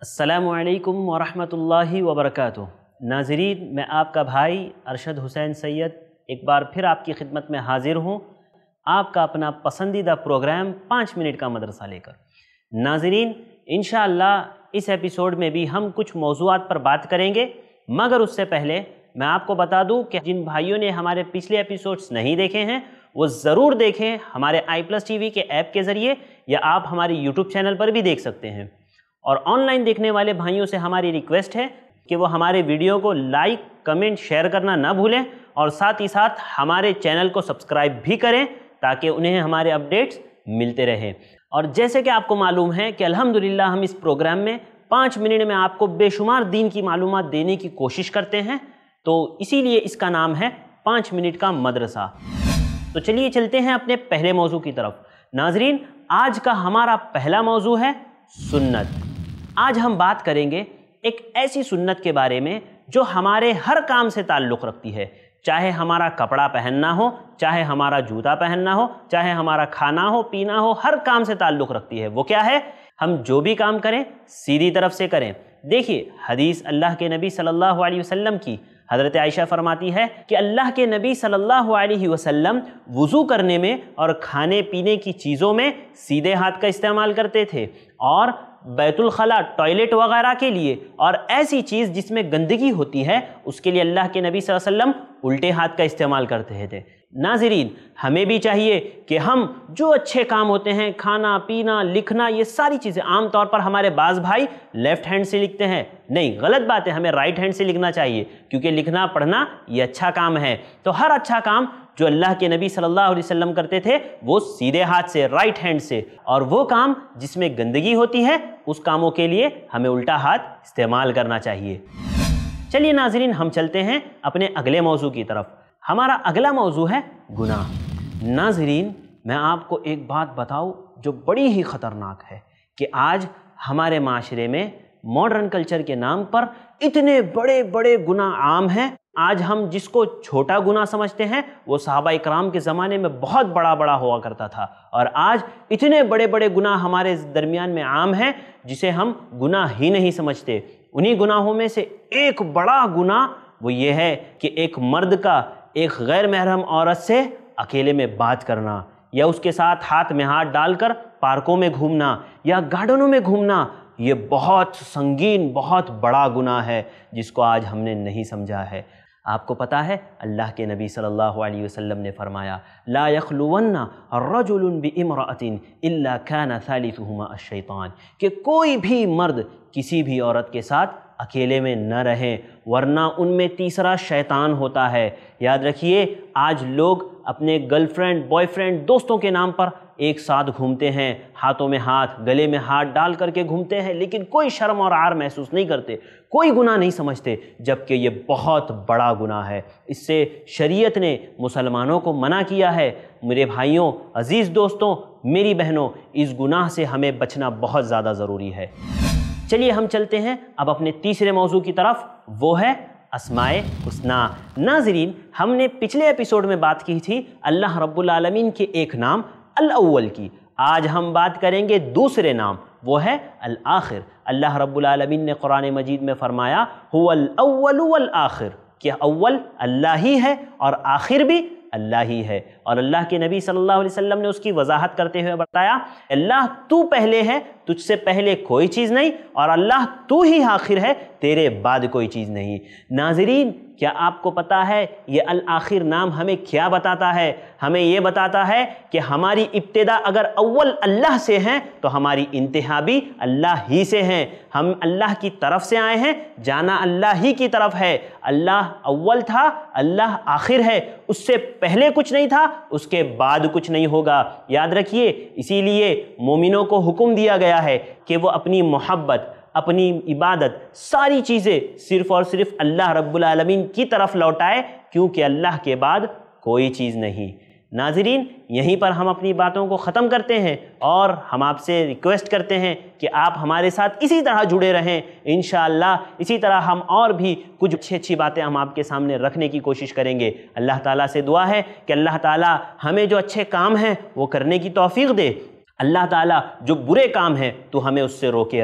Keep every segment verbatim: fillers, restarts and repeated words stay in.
السلام علیکم ورحمۃ اللہ وبرکاتہ۔ ناظرین، میں آپ کا بھائی ارشد حسین سید ایک بار پھر آپ کی خدمت میں حاضر ہوں، آپ کا اپنا پسندیدہ پروگرام پانچ منٹ کا مدرسہ لے کر۔ ناظرین، انشاءاللہ اس ایپیسوڈ میں بھی ہم کچھ موضوعات پر بات کریں گے، مگر اس سے پہلے میں آپ کو بتا دوں کہ جن بھائیوں نے ہمارے پچھلے ایپیسوڈز نہیں دیکھے ہیں وہ ضرور دیکھیں ہمارے آئی پلس ٹی وی کے ایپ کے ذریعے، یا آپ ہمارے یوٹیوب چینل پر بھی دیکھ سکتے ہیں۔ اور آن لائن دیکھنے والے بھائیوں سے ہماری ریکویسٹ ہے کہ وہ ہمارے ویڈیو کو لائک، کمنٹ، شیئر کرنا نہ بھولیں، اور ساتھ ہی ساتھ ہمارے چینل کو سبسکرائب بھی کریں تاکہ انہیں ہمارے اپڈیٹس ملتے رہیں۔ اور جیسے کہ آپ کو معلوم ہے کہ الحمدللہ ہم اس پروگرام میں پانچ منٹ میں آپ کو بے شمار دین کی معلومات دینے کی کوشش کرتے ہیں، تو اسی لیے اس کا نام ہے پانچ منٹ کا مدرسہ۔ تو چلیے چلتے ہیں اپنے پہلے موضوع کی طرف۔ ناظرین، آج کا ہمارا پہلا موضوع ہے سنت۔ آج ہم بات کریں گے ایک ایسی سنت کے بارے میں جو ہمارے ہر کام سے تعلق رکھتی ہے، چاہے ہمارا کپڑا پہننا ہو، چاہے ہمارا جوتا پہننا ہو، چاہے ہمارا کھانا ہو پینا ہو، ہر کام سے تعلق رکھتی ہے۔ وہ کیا ہے؟ ہم جو بھی کام کریں سیدھی طرف سے کریں۔ دیکھیے، حدیث اللہ کے نبی صلی اللہ علیہ وسلم کی، حضرت عائشہ فرماتی ہے کہ اللہ کے نبی صلی اللہ علیہ وسلم وضو کرنے میں اور کھانے پینے کی چیزوں میں سیدھے ہاتھ کا استعمال کرتے تھے، اور بیت الخلاء ٹوائلٹ وغیرہ کے لیے اور ایسی چیز جس میں گندگی ہوتی ہے اس کے لیے اللہ کے نبی صلی اللہ علیہ وسلم الٹے ہاتھ کا استعمال کرتے تھے۔ ناظرین، ہمیں بھی چاہیے کہ ہم جو اچھے کام ہوتے ہیں، کھانا پینا لکھنا، یہ ساری چیزیں عام طور پر ہمارے بعض بھائی لیفٹ ہینڈ سے لکھتے ہیں۔ نہیں، غلط بات ہے، ہمیں رائٹ ہینڈ سے لکھنا چاہیے، کیونکہ لکھنا پڑھنا یہ اچھا کام ہے۔ تو ہر اچھا کام جو اللہ کے نبی صلی اللہ علیہ وسلم کرتے تھے وہ سیدھے ہاتھ سے، رائٹ ہینڈ سے، اور وہ کام جس میں گندگی ہوتی ہے اس کاموں کے لیے ہمیں الٹا ہاتھ استعمال کرنا چاہیے۔ چلیے ناظرین، ہم چلتے ہیں اپنے اگلے موضوع کی طرف۔ ہمارا اگلا موضوع ہے گناہ۔ ناظرین، میں آپ کو ایک بات بتاؤں جو بڑی ہی خطرناک ہے کہ آج ہمارے معاشرے میں ماڈرن کلچر کے نام پر اتنے بڑے بڑے گناہ عام ہیں۔ آج ہم جس کو چھوٹا گناہ سمجھتے ہیں وہ صحابہ اکرام کے زمانے میں بہت بڑا بڑا ہوا کرتا تھا، اور آج اتنے بڑے بڑے گناہ ہمارے درمیان میں عام ہیں جسے ہم گناہ ہی نہیں سمجھتے۔ انہی گناہوں میں سے ایک بڑا گناہ وہ یہ ہے کہ ایک مرد کا ایک غیر محرم عورت سے اکیلے میں بات کرنا، یا اس کے ساتھ ہاتھ میں ہاتھ ڈال کر پارکوں میں گھومنا یا گارڈنوں میں گھومنا، یہ بہت سنگین، بہت بڑا گناہ ہے جس کو آج ہم نے نہیں سمجھا ہے۔ آپ کو پتہ ہے اللہ کے نبی صلی اللہ علیہ وسلم نے فرمایا، لا یخلون رجل بامرأة الا کان ثالثہما الشیطان، کہ کوئی بھی مرد کسی بھی عورت کے ساتھ اکیلے میں نہ رہیں ورنہ ان میں تیسرا شیطان ہوتا ہے۔ یاد رکھیے، آج لوگ اپنے گرل فرینڈ، بوائے فرینڈ، دوستوں کے نام پر ایک ساتھ گھومتے ہیں، ہاتھوں میں ہاتھ، گلے میں ہاتھ ڈال کر کے گھومتے ہیں، لیکن کوئی شرم اور عار محسوس نہیں کرتے، کوئی گناہ نہیں سمجھتے، جبکہ یہ بہت بڑا گناہ ہے۔ اس سے شریعت نے مسلمانوں کو منع کیا ہے۔ میرے بھائیوں، عزیز دوستوں، میری بہنوں، اس گناہ سے ہمیں بچنا بہت زیادہ ضروری ہے۔ چلیے ہم چلتے ہیں اب اپنے تیسرے موضوع کی طرف، وہ ہے اسماء الحسنی۔ ناظرین، ہم نے پچھلے ایپیسوڈ میں بات کی تھی اللہ رب العالمین کے ایک نام الاول کی۔ آج ہم بات کریں گے دوسرے نام، وہ ہے الآخر۔ اللہ رب العالمین نے قرآن مجید میں فرمایا هو الاول والآخر، کہ اول اللہ ہی ہے اور آخر بھی اللہ ہی ہے، اور اللہ کے نبی صلی اللہ علیہ وسلم نے اس کی وضاحت کرتے ہوئے بتایا، اللہ تو پہلے ہے، تجھ سے پہلے کوئی چیز نہیں، اور اللہ تو ہی آخر ہے، تیرے بعد کوئی چیز نہیں۔ ناظرین، کیا آپ کو پتہ ہے یہ الآخر نام ہمیں کیا بتاتا ہے؟ ہمیں یہ بتاتا ہے کہ ہماری ابتدا اگر اول اللہ سے ہیں تو ہماری انتہا بھی اللہ ہی سے ہیں۔ ہم اللہ کی طرف سے آئے ہیں، جانا اللہ ہی کی طرف ہے۔ اللہ اول تھا، اللہ آخر ہے، اس سے پہلے کچھ نہیں تھا، اس کے بعد کچھ نہیں ہوگا۔ یاد رکھیے، اسی لیے مومنوں کو حکم دیا گیا ہے کہ وہ اپنی محبت، اپنی عبادت، ساری چیزیں صرف اور صرف اللہ رب العالمین کی طرف لوٹائے، کیونکہ اللہ کے بعد کوئی چیز نہیں۔ ناظرین، یہیں پر ہم اپنی باتوں کو ختم کرتے ہیں، اور ہم آپ سے ریکویسٹ کرتے ہیں کہ آپ ہمارے ساتھ اسی طرح جڑے رہیں۔ انشاءاللہ اسی طرح ہم اور بھی کچھ اچھی اچھی باتیں ہم آپ کے سامنے رکھنے کی کوشش کریں گے۔ اللہ تعالیٰ سے دعا ہے کہ اللہ تعالیٰ ہمیں جو اچھے کام ہیں وہ کرنے کی توفیق دے، اللہ تعالیٰ جو برے کام ہیں تو ہمیں اس سے روکے رکھ۔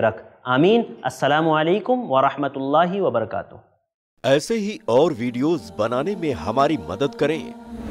آمین۔ السلام علیکم ورحمۃ اللہ وبرکاتہ۔ ایسے ہی اور ویڈیوز بنانے میں ہماری مدد کریں۔